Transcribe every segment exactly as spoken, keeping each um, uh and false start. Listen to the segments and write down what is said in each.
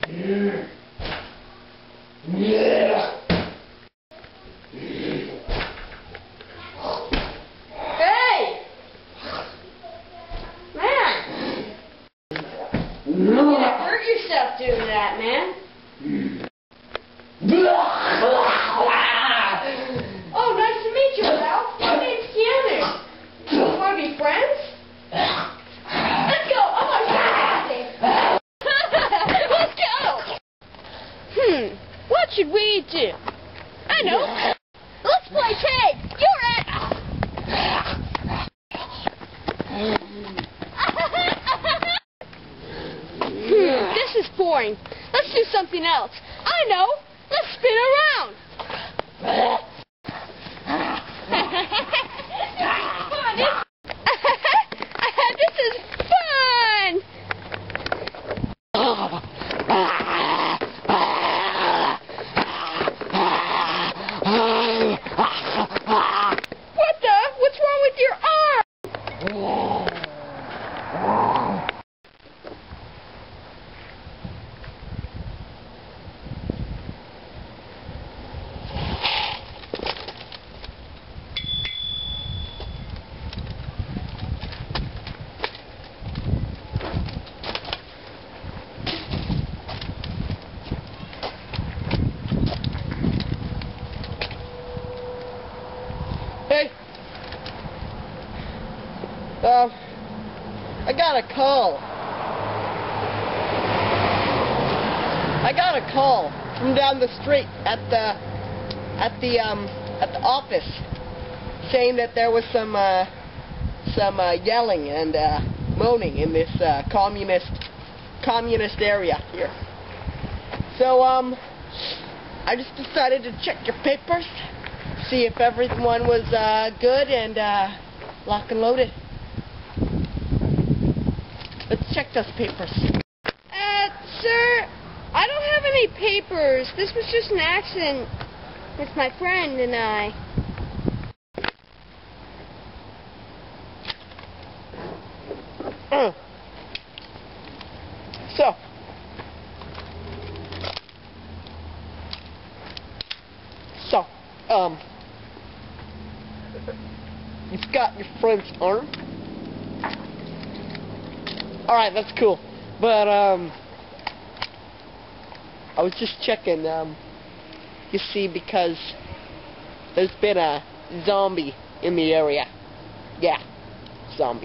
You're gonna hurt yourself doing that, man. Oh, nice to meet you, Ralph. My name's Keanu. You want to be friends? Let's go. Oh my God. Let's go. Hmm. What should we do? I know. Let's play tag. You're it. Hmm. This is boring. Let's do something else. I know. Let's spin around. This is fun. What the? What's wrong with your arm? Hey, um, I got a call. I got a call from down the street at the at the um at the office, saying that there was some uh, some uh, yelling and uh, moaning in this uh, communist communist area here. So um, I just decided to check your papers. See if everyone was uh, good and uh, lock and loaded. Let's check those papers. Uh, sir, I don't have any papers. This was just an accident with my friend and I. Uh. So. So, um... you've got your friend's arm? Alright, that's cool. But, um... I was just checking, um... you see, because there's been a zombie in the area. Yeah, zombie.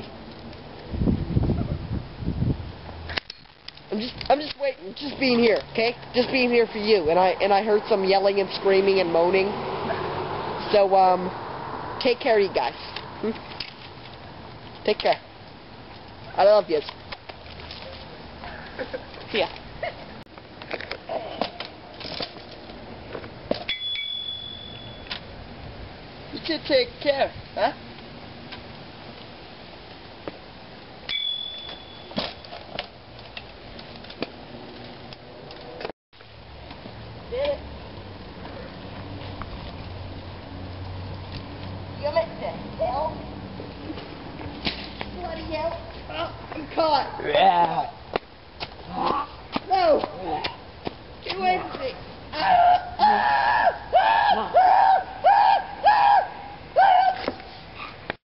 I'm just, I'm just waiting, just being here, okay? Just being here for you. And I, and I heard some yelling and screaming and moaning. So, um... take care, you guys. Hmm? Take care. I love you. See ya. You should take care, huh? Did it. What the hell? Bloody hell. Oh, I'm caught. Yeah.